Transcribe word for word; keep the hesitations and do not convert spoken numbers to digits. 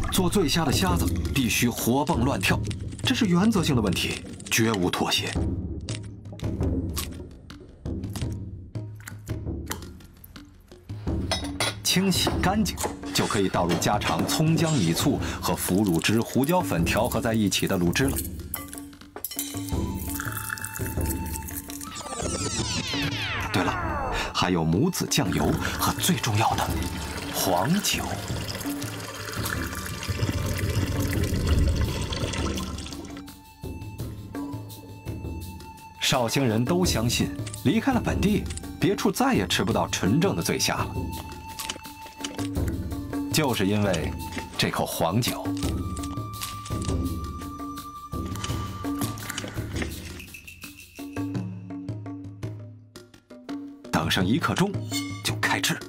做醉虾的虾子必须活蹦乱跳，这是原则性的问题，绝无妥协。清洗干净，就可以倒入家常葱姜米醋和腐乳汁、胡椒粉调和在一起的卤汁了。对了，还有母子酱油和最重要的黄酒。绍兴人都相信，离开了本地，别处再也吃不到纯正的醉虾了。就是因为这口黄酒。等上一刻钟，就开吃。